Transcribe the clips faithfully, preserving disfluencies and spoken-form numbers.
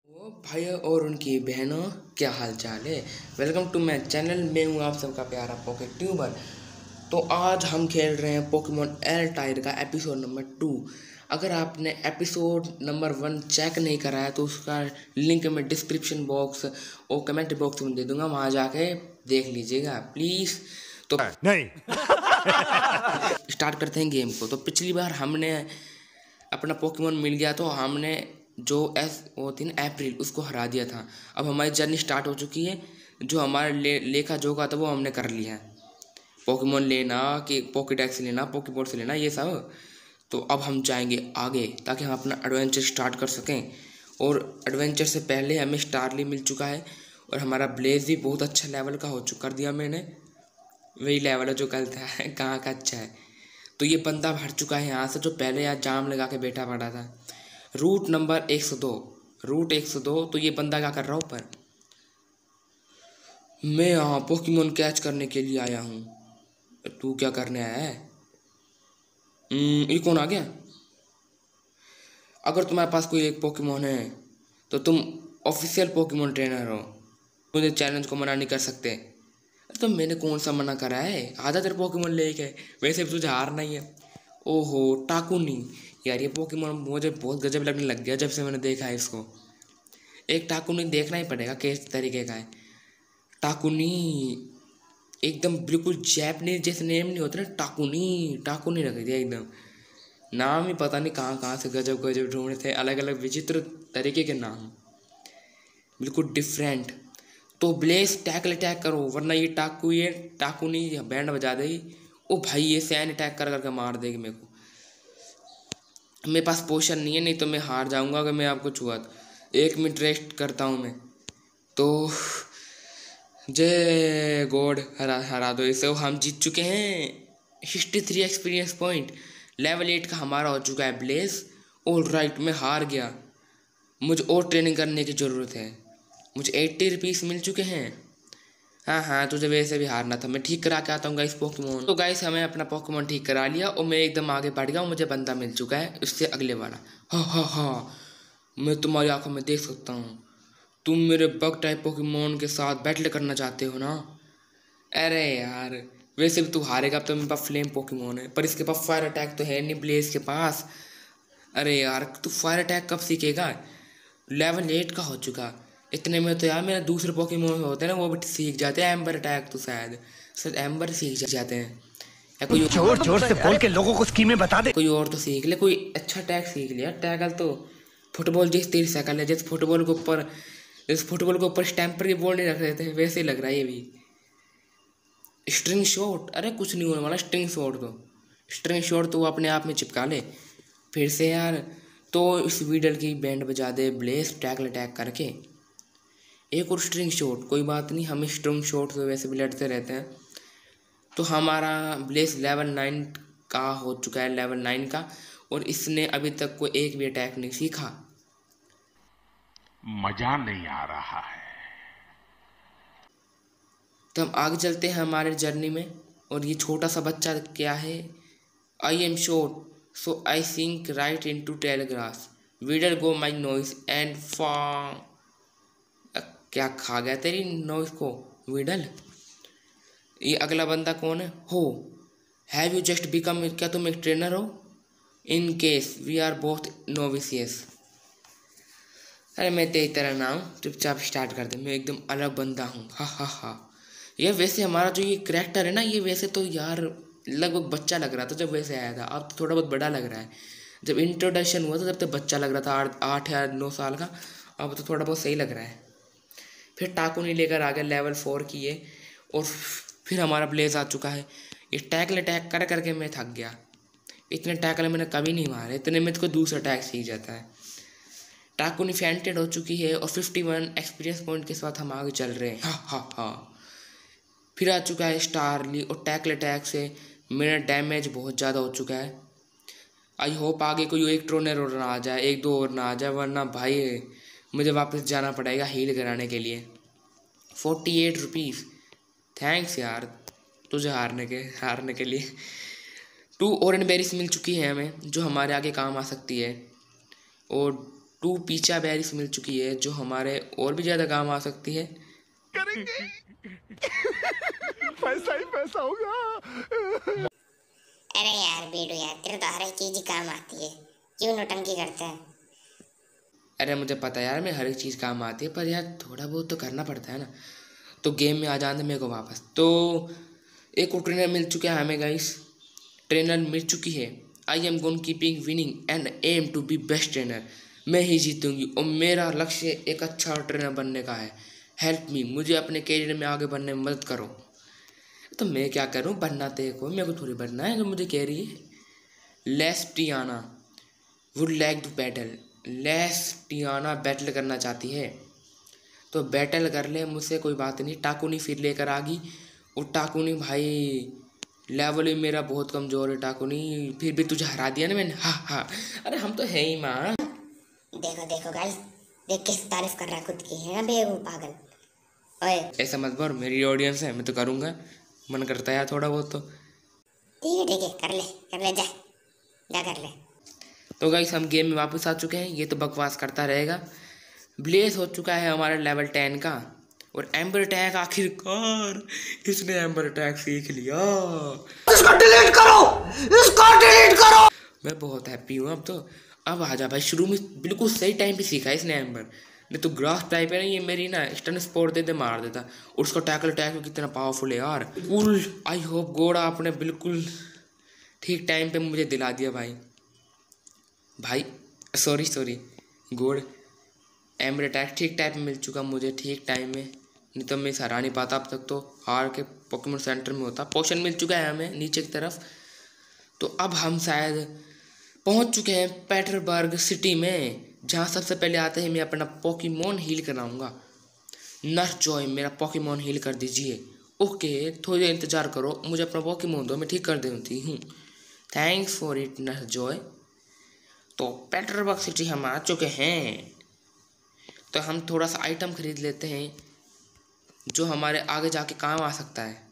वो भाई और उनकी बहनों, क्या हाल चाल है। Welcome to my channel. मैं हूँ आप सबका प्यारा पॉकेट ट्यूबर। तो आज हम खेल रहे हैं पोकेमॉन एल्टायर का एपिसोड नंबर टू। अगर आपने एपिसोड नंबर वन चेक नहीं करा है तो उसका लिंक मैं डिस्क्रिप्शन बॉक्स और कमेंट बॉक्स में दे दूंगा, वहाँ जाके देख लीजिएगा प्लीज़। तो नहीं स्टार्ट करते हैं गेम को। तो पिछली बार हमने अपना पोकेमॉन मिल गया तो हमने जो एस वो थी ना अप्रैल, उसको हरा दिया था। अब हमारी जर्नी स्टार्ट हो चुकी है। जो हमारा ले, लेखा जोखा था वो हमने कर लिया है। पोकेमॉन लेना कि पॉकेडेक्स लेना, पोकेबॉल से लेना, ये सब। तो अब हम जाएंगे आगे ताकि हम अपना एडवेंचर स्टार्ट कर सकें। और एडवेंचर से पहले हमें स्टारली मिल चुका है और हमारा ब्लेज भी बहुत अच्छा लेवल का हो चुका कर दिया मैंने। वही लेवल है जो कल था कहाँ का अच्छा है। तो ये बंदा भर चुका है यहाँ से, जो पहले यहाँ जाम लगा के बैठा पड़ा था। रूट नंबर एक सौ दो, रूट एक सौ दो। तो ये बंदा क्या कर रहा हूँ पर मैं यहाँ पोकेमॉन कैच करने के लिए आया हूँ। तू क्या करने आया है? ये कौन आ गया? अगर तुम्हारे पास कोई एक पोकेमॉन है तो तुम ऑफिशियल पोकेमॉन ट्रेनर हो, मुझे चैलेंज को मना नहीं कर सकते। तो मैंने कौन सा मना करा है? आधा तेरे पोकेमॉन लेके, वैसे भी तुझे हारना ही है। ओहो टाकुनी, यार ये पोकेमॉन मुझे बहुत गजब लगने लग गया जब से मैंने देखा है इसको। एक टाकुनी देखना ही पड़ेगा किस तरीके का है। टाकुनी एकदम बिल्कुल जैपनीज जैसे नेम नहीं होते ना, टाकुनी टाकुनी रख दिया एकदम। नाम ही पता नहीं कहाँ कहाँ से गजब गजब ढूंढे थे, अलग अलग विचित्र तरीके के नाम, बिल्कुल डिफरेंट। तो ब्लेस टैकल अटैक करो वरना ये टाकू ये टाकुनी बैंड बजा देगी। ओ भाई ये सैन अटैक कर करके मार देगी मेरे को। मेरे पास पोशन नहीं है, नहीं तो मैं हार जाऊंगा अगर मैं आपको छुआ तो। एक मिनट रेस्ट करता हूँ मैं तो। जय गॉड, हरा हरा दो इसे। हम जीत चुके हैं। Sixty three experience point, level eight का हमारा हो चुका है ब्लेस। ऑल राइट, मैं हार गया। मुझे और ट्रेनिंग करने की ज़रूरत है। मुझे एट्टी रुपीज़ मिल चुके हैं। हाँ हाँ, तुझे वैसे भी हारना था। मैं ठीक करा के आता हूँ गाइस पोकेमॉन। तो गाइस हमें अपना पोकेमॉन ठीक करा लिया और मैं एकदम आगे बढ़ गया हूँ। मुझे बंदा मिल चुका है, उससे अगले वाला। हाँ हाँ हाँ, मैं तुम्हारी आंखों में देख सकता हूँ। तुम मेरे बग टाइप पोकेमॉन के साथ बैटल करना चाहते हो ना? अरे यार वैसे भी तू हारेगा। अब तो मेरे पास फ्लेम पोकेमॉन है पर इसके पास फायर अटैक तो है नहीं ब्लेज के पास। अरे यार तू फायर अटैक कब सीखेगा? लेवल एट का हो चुका। इतने में तो यार मेरे दूसरे पोकेमॉन होते हैं ना वो भी सीख जाते हैं एम्बर अटैक। तो शायद शायद एम्बर सीख जाते हैं या कोई जोर जोर से बोल के लोगों को स्कीमें बता दे। कोई और तो सीख ले, कोई अच्छा अटैक सीख लिया। टैकल तो फुटबॉल जैसे तेरी शकल है, जैसे फुटबॉल के ऊपर जैसे फुटबॉल के ऊपर स्टैम्पर की बॉल नहीं रख रहे थे वैसे ही लग रहा है ये भी। स्ट्रिंग शॉट, अरे कुछ नहीं होने वाला स्ट्रिंग शॉट तो। स्ट्रिंग शॉट तो वो अपने आप में चिपका ले फिर से यार। तो इस वीडल की बैंड बजा दे ब्लेस टैकल अटैक करके। एक और स्ट्रिंग शॉट, कोई बात नहीं, हम स्ट्रिंग शॉट तो वैसे भी लड़ते रहते हैं। तो हमारा ब्लेस लेवल नाइन का हो चुका है, लेवल नाइन का। और इसने अभी तक कोई एक भी अटैक नहीं सीखा। मजा नहीं आ रहा है। तो हम आगे चलते हैं हमारे जर्नी में। और ये छोटा सा बच्चा क्या है? I am short so I sink right in to telegrass weedle go my noise and far. क्या खा गया तेरी नॉइस को वीडल? ये अगला बंदा कौन है? हो हैव यू जस्ट बिकम, क्या तुम एक ट्रेनर हो? In case we are both novices. अरे मैं तेरी तरह ना हूँ, चुपचाप स्टार्ट कर दे। मैं एकदम अलग बंदा हूँ, हा हा हा। ये वैसे हमारा जो ये करेक्टर है ना, ये वैसे तो यार लगभग बच्चा लग रहा था जब वैसे आया था। अब तो थोड़ा बहुत बड़ा लग रहा है। जब इंट्रोडक्शन हुआ था तब तो बच्चा लग रहा था, आठ आठ या नौ साल का। अब तो थोड़ा बहुत सही लग रहा है। फिर टाकुनी लेकर आ गया लेवल फोर की ये। और फिर हमारा ब्लेज आ चुका है। ये टैकल अटैक कर करके मैं थक गया। इतने टैकल मैंने कभी नहीं मारे, इतने में तो कोई दूसरा अटैक सीख जाता है। टाकुनी फैंटेड हो चुकी है और फिफ्टी वन एक्सपीरियंस पॉइंट के साथ हम आगे चल रहे हैं। हा हा हा। फिर आ चुका है स्टारली और टैकल अटैक से मेरा डैमेज बहुत ज़्यादा हो चुका है। आई होप आगे कोई एक ट्रोनर और ना आ जाए, एक दो और ना आ जाए, वरना भाई मुझे वापस जाना पड़ेगा हील कराने के लिए। फोर्टी एट रुपीज़, थैंक्स यार तुझे हारने के हारने के लिए। टू ऑरेंज बेरीज मिल चुकी है हमें जो हमारे आगे काम आ सकती है। और टू पीचा बेरीज मिल चुकी है जो हमारे और भी ज़्यादा काम आ सकती है। करेंगे पैसा ही पैसा होगा। अरे यार बेडू यार, तेरे तो हर एक चीज ही काम आती है, क्यों नौटंकी करता है? अरे मुझे पता है यार, मैं हर एक चीज़ काम आती है, पर यार थोड़ा बहुत तो करना पड़ता है ना। तो गेम में आ जाने मेरे को वापस। तो एक और ट्रेनर मिल चुका है हमें गाइस, ट्रेनर मिल चुकी है। I am gone keeping winning and am to be best trainer. मैं ही जीतूंगी और मेरा लक्ष्य एक अच्छा ट्रेनर बनने का है। हेल्प मी, मुझे अपने कैरियर में आगे बढ़ने में मदद करो। तो मैं क्या करूं, बनना देखो, मेरे को थोड़ी बनना है जो मुझे कह रही है। Lestiana would like to battle. Lestiana battle करना चाहती है तो बैटल कर ले मुझसे, कोई बात नहीं। टाकुनी फिर लेकर आ गई और टाकुनी भाई लेवल भी मेरा बहुत कमज़ोर है। टाकुनी फिर भी तुझे हरा दिया ना मैंने, हाँ हाँ। अरे हम तो है ही माँ। देखो देखो गाइस, देख कैसे तारीफ कर रहा है खुद की, है बेवकूफ पागल। ओए ऐसा मत बोल, मेरी ऑडियंस है, मैं तो करूँगा, मन करता है यार थोड़ा बहुत। तो ठीक है ठीक है, कर ले कर ले, जा जा कर ले। तो गाइस हम गेम में वापस आ चुके हैं। ये तो बकवास करता रहेगा। ब्लेज हो चुका है हमारा लेवल टेन का और एम्बर अटैक आखिरकार इसने एम्बर अटैक सीख लिया। इसको डिलीट करो, इसको डिलीट करो। मैं बहुत हैप्पी हूँ अब तो। अब आ जा भाई, शुरू में बिल्कुल सही टाइम पे सीखा है इसने एम्बर। नहीं तो ग्रास टाइप है ना, ये मेरी ना स्टन स्पॉट दे दे मार देता। और उसका टैकल टैकल कितना पावरफुल है यार। कूल, आई होप गॉड आपने बिल्कुल ठीक टाइम पे मुझे दिला दिया भाई। भाई sorry sorry God, ember attack ठीक टाइम पे मिल चुका मुझे, ठीक टाइम में। नहीं तो मैं इसे हरा नहीं पाता अब तक, तो हार के पोकेमॉन सेंटर में होता। पोशन मिल चुका है हमें नीचे की तरफ। तो अब हम शायद पहुंच चुके हैं पेटरबर्ग सिटी में, जहां सबसे पहले आते ही मैं अपना पोकेमॉन हील कराऊंगा। नर्स जॉय मेरा पोकेमॉन हील कर दीजिए। ओके थोड़ी देर इंतजार करो, मुझे अपना पोकेमॉन दो, मैं ठीक कर देती हूँ। Thanks for it nurse Joy. तो पेटरबर्ग सिटी हम आ चुके हैं। तो हम थोड़ा सा आइटम खरीद लेते हैं जो हमारे आगे जाके काम आ सकता है।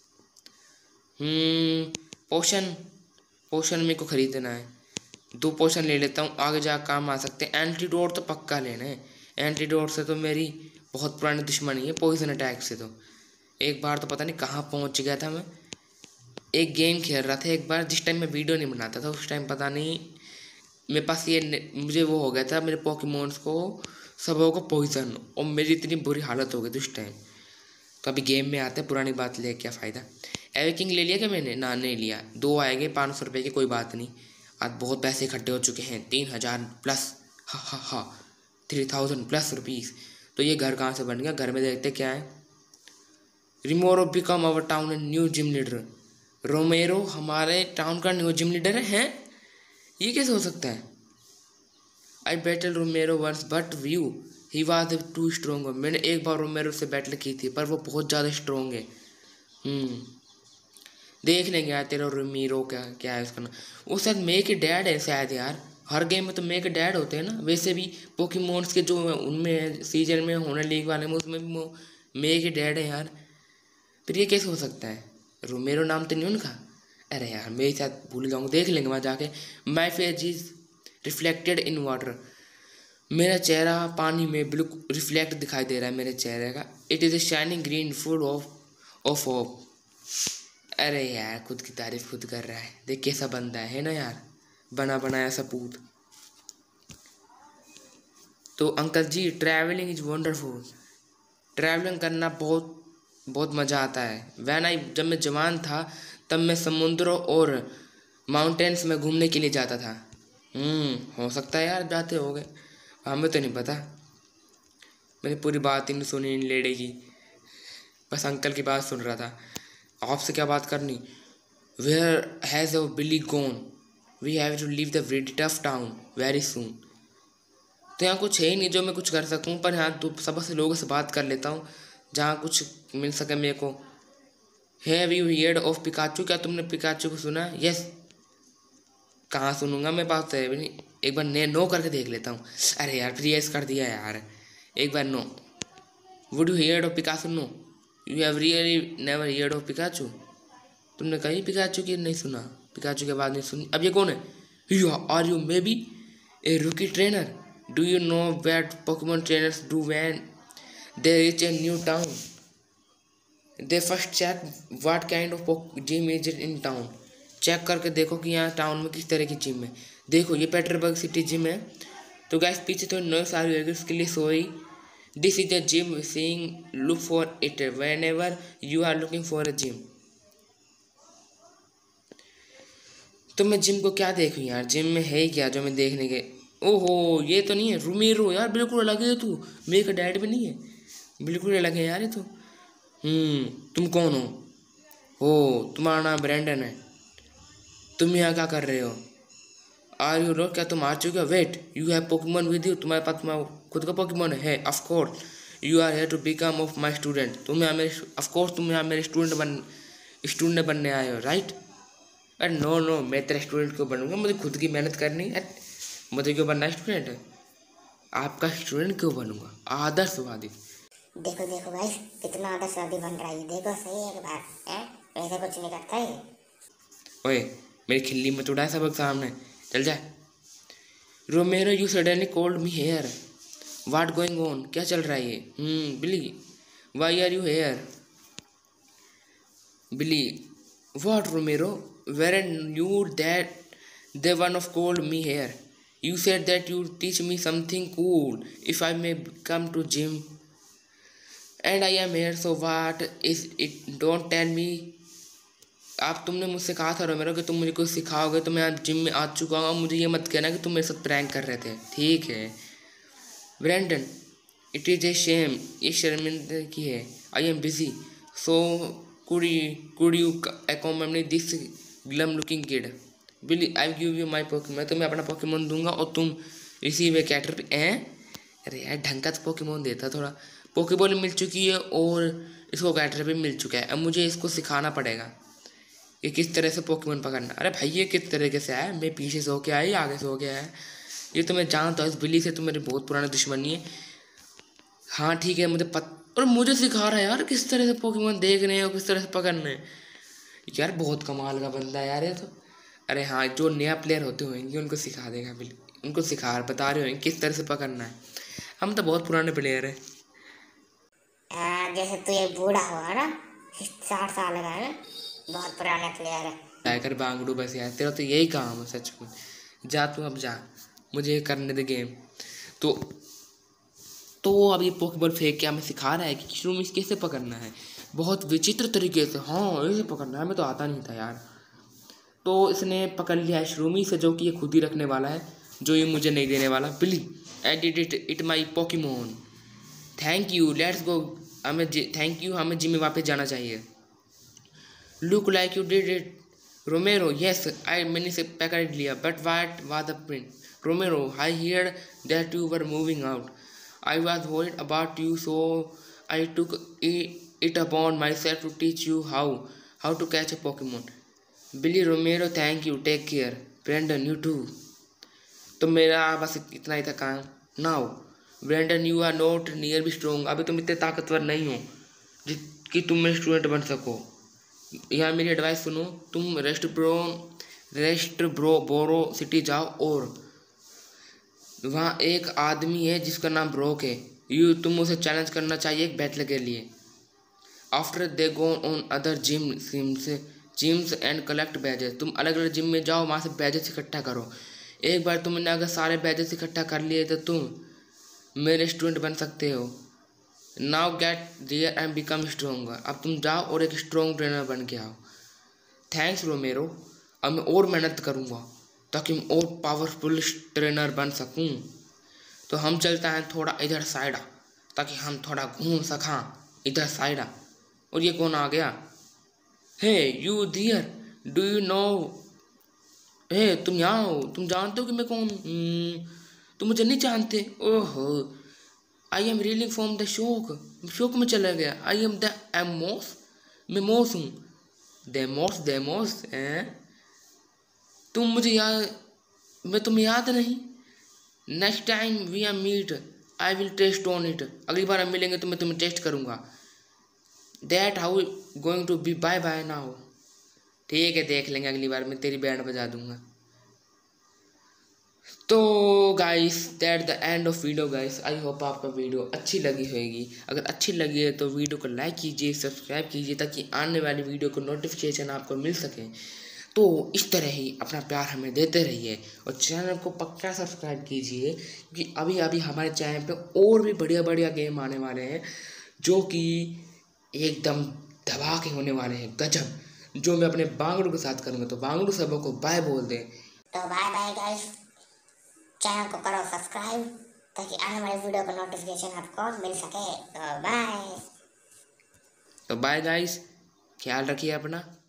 हम्म पोशन पोशन मेरे को खरीदना है। दो पोशन ले लेता हूँ, आगे जाकर काम आ सकते हैं। एंटीडोट तो पक्का लेना है। एंटीडोट से तो मेरी बहुत पुरानी दुश्मनी है, पॉइजन अटैक से। तो एक बार तो पता नहीं कहाँ पहुँच गया था मैं। एक गेम खेल रहा था एक बार, जिस टाइम मैं वीडियो नहीं बनाता था उस टाइम पता नहीं मेरे पास ये मुझे वो हो गया था, मेरे पोकेमॉन्स को सबों को पॉइजन, और मेरी इतनी बुरी हालत हो गई थी उस टाइम। तो अभी गेम में आते हैं, पुरानी बात ले क्या फ़ायदा। एवेकिंग ले लिया क्या मैंने? ना नहीं लिया। दो आएंगे पाँच सौ रुपये के, कोई बात नहीं। आज बहुत पैसे इकट्ठे हो चुके हैं, तीन हज़ार प्लस, हा हा हा थ्री थाउजेंड प्लस रुपीज़। तो ये घर कहाँ से बन गया? घर में देखते क्या है। Rimoro become our town and new gym leader. Romero हमारे टाउन का न्यू जिम लीडर है? ये कैसे हो सकता है? I battle Romero once but view he was too strong. मैंने एक बार रोमेरो से बैटल की थी पर वो बहुत ज़्यादा स्ट्रॉन्ग है। हम्म देख लेंगे यार तेरा रोमेरो क्या क्या है उसका नाम। वो शायद मे के डैड है शायद यार, हर गेम में तो मे के डैड होते हैं ना। वैसे भी पोकेमॉन्स के जो उनमें सीजन में होने लीग वाले में उसमें भी वो मे के डैड है यार। फिर ये कैसे हो सकता है? रोमेरो नाम तो नहीं उनका? अरे यार मैं शायद भूल जाऊँगा, देख लेंगे वहाँ जाके। My face is reflected in water. मेरा चेहरा पानी में बिल्कुल रिफ्लेक्ट दिखाई दे रहा है मेरे चेहरे का। It is a shining green full of of hope. अरे यार खुद की तारीफ खुद कर रहा है, देख कैसा बंदा है ना यार, बना बनाया सपूत। तो uncle ji travelling is wonderful. Travelling करना बहुत बहुत मज़ा आता है। वैन आई जब मैं जवान था तब मैं समुद्रों और माउंटेन्स में घूमने के लिए जाता था। हम्म हो सकता है यार जाते हो गए, हमें तो नहीं पता। मैंने पूरी बात ही नहीं सुनी इन लेडे की, बस अंकल की बात सुन रहा था। आपसे क्या बात करनी? Where has a Billy gone, we have to leave the very tough town very soon. तो यहाँ कुछ है ही नहीं जो मैं कुछ कर सकूँ, पर यहाँ तो सब से लोगों से बात कर लेता हूँ जहाँ कुछ मिल सके मेरे को। Have you heard of Pikachu? क्या तुमने पिकाचू को सुना? यस। कहाँ सुनूंगा, मैं पास है भी नहीं। एक बार ने नो करके देख लेता हूँ। अरे यार फिर यस कर दिया यार, एक बार no. Would you heard of Pikachu? No. You have really never heard of Pikachu? तुमने कहीं पिकाचू की नहीं सुना, पिकाचू की आवाज़ नहीं सुनी। अब ये कौन है? You are you may be a rookie trainer. Do you know what Pokemon trainers do when they reach a new town? They first check what kind of gym is it in town. Check करके देखो कि यहाँ town में किस तरह की gym है। देखो ये पेटरबर्ग सिटी जिम है। तो गैस पीछे तो नॉइस आ रही होगी, उसके लिए sorry. This is a gym seeing look for it whenever you are looking for a gym. तो मैं जिम को क्या देखूँ यार, जिम में है ही क्या जो मैं देखने के। ओहो ये तो नहीं है रोमेरो यार, बिल्कुल अलग है तू, मेरे का डैड भी नहीं है, बिल्कुल अलग है यार ये तो। हम्म तुम कौन हो? ओ तुम्हारा नाम ब्रैंडन है, तुम यहाँ क्या कर रहे हो? आर यू लो क्या तुम आ चुके हो? Wait you have Pokemon with you, तुम्हारे पास तुम्हारा खुद का पोकेमॉन है? Of course you are here to become of my student, तुम यहाँ मेरे ऑफ कोर्स तुम यहाँ मेरे स्टूडेंट बन स्टूडेंट बनने आए हो राइट? अरे नो नो मैं तेरा स्टूडेंट क्यों बनूंगा, मुझे खुद की मेहनत करनी है, मुझे क्यों बनना है स्टूडेंट? आपका स्टूडेंट क्यों बनूंगा? आदर्शवादी। देखो देखो गाइस कितना आदर्शवादी बन रहा है, देखो सही है एक बार है, ऐसा कुछ नहीं करता है। ओए मेरी खिल्ली में उड़ा सबक सामने चल जा। Romero you suddenly called me here, what going on, क्या चल रहा है ये? Hmm Billy why are you here? Billy what Romero weren't you that they one of called me here, you said that you teach me something cool if I may come to gym and I am here, so what is it, don't tell me. आप तुमने मुझसे कहा था रोमेरो कि तुम मुझे कुछ सिखाओगे, तो मैं आज जिम में आ चुका हूँ, मुझे ये मत कहना कि तुम मेरे साथ प्रैंक कर रहे थे, ठीक है? Brandon it is a shame, ये शर्मिंदगी है, I am busy, so could could you accommodate this glum looking kid? Billy I give you my Pokemon, मैं तुम्हें अपना पोकेमॉन दूंगा और तुम रिसीव ए कैटर पे हैं। अरे यार ढंग का तो पोकेमॉन देता, थोड़ा पोकेबॉल मिल चुकी है और इसको कैटर भी मिल चुका है, अब मुझे इसको सिखाना पड़ेगा कि किस तरह से पोकेमॉन पकड़ना। अरे भाई ये किस तरीके से है, मैं पीछे से होके आया आगे से होके आया, ये तो मैं जानता हूँ, इस बिल्ली से तो मेरी बहुत पुरानी दुश्मनी है। हाँ ठीक है मुझे पत और मुझे सिखा रहा है यार किस तरह से पोकेमॉन देखने हैं और किस तरह से पकड़ने हैं, यार बहुत कमाल का बंदा है यार ये तो। अरे हाँ जो नया प्लेयर होते होंगे उनको सिखा देगा बिल्ली, उनको सिखा बता रहे होंगे किस तरह से पकड़ना है, हम तो बहुत पुराने प्लेयर हैं। आ, जैसे तू ये बूढ़ा हुआ ना, साठ साल का है, बहुत पुराना प्लेयर है। टाइगर बांगड़ू बस यार, तेरा तो यही काम है सच में, जा तू अब जा, मुझे करने दे गेम। तो तो अब ये पोकेबॉल फेंक के हमें सिखा रहा है कि शुरू में कैसे पकड़ना है, बहुत विचित्र तरीके से। हाँ ऐसे पकड़ना है, हमें तो आता नहीं था यार। तो इसने पकड़ लिया है श्रूमी से, जो कि ये खुद ही रखने वाला है, जो ये मुझे नहीं देने वाला। Billy I did it it my Pokemon, thank you let's go, हमें थैंक यू हमें जिम में वापस जाना चाहिए। Look like you did it Romero, yes I मैंने से पकड़ लिया, but what was the print? Romero I hear that you were moving out, I was worried about you, so I took it upon myself to teach you how how to catch a Pokemon. Billy Romero thank you, take care, Brandon you too. तो मेरा बस इतना ही था काम। Now Brandon you are not near be strong, अभी तुम इतने ताकतवर नहीं हो कि तुम मेरे स्टूडेंट बन सको। यहाँ मेरी एडवाइस सुनो, तुम rest bro rest bro Boro city जाओ और वहाँ एक आदमी है जिसका नाम ब्रोक है, यू तुम उसे चैलेंज करना चाहिए एक बैटल के लिए। After they go on other gym sims gyms and collect badges, तुम अलग अलग जिम में जाओ, वहाँ से बैजेस इकट्ठा करो। एक बार तुमने अगर सारे बैजेस इकट्ठा कर लिए तो तुम मेरे स्टूडेंट बन सकते हो। Now get there and become stronger, अब तुम जाओ और एक स्ट्रॉन्ग ट्रेनर बन के आओ। थैंक्स रोमेरो, अब मैं और मेहनत करूँगा ताकि मैं और पावरफुल ट्रेनर बन सकूँ। तो हम चलते हैं थोड़ा इधर साइड, ताकि हम थोड़ा घूम सका इधर साइड। और ये कौन आ गया? Hey you dear do you know, hey तुम यहाँ हो, तुम जानते हो कि मैं कौन हूँ? तुम मुझे नहीं जानते? ओहो I am reeling from the shock, shock में चला गया। आई एम द एमोस, मैं मोस हूँ। डेमोस डेमोस हैं तुम, मुझे याद मैं तुम्हें याद नहीं। Next time we are meet I will test on it, अगली बार हम मिलेंगे तो मैं तुम्हें टेस्ट करूँगा। That how going to be, bye bye now. ठीक है देख लेंगे अगली बार, मैं तेरी बैंड बजा दूंगा। तो guys that the end of video guys. I hope आपको वीडियो अच्छी लगी होगी। अगर अच्छी लगी है तो वीडियो को लाइक कीजिए, सब्सक्राइब कीजिए ताकि आने वाली वीडियो को नोटिफिकेशन आपको मिल सके। तो इस तरह ही अपना प्यार हमें देते रहिए और चैनल को पक्का सब्सक्राइब कीजिए क्योंकि अभी अभी हमारे चैनल पे और भी बढ़िया बढ़िया गेम आने वाले हैं जो कि एकदम धमाके होने वाले हैं, गजब, जो मैं अपने बांगड़ू के साथ करूँगा। तो बांगड़ू सबों को बाय बोल दें। तो बाय बाय गाइस, चैनल को करो सब्सक्राइब ताकि आने वाली वीडियो का नोटिफिकेशन आपको मिल सके। तो बाय। तो बाय गाइस, ख्याल रखिए अपना।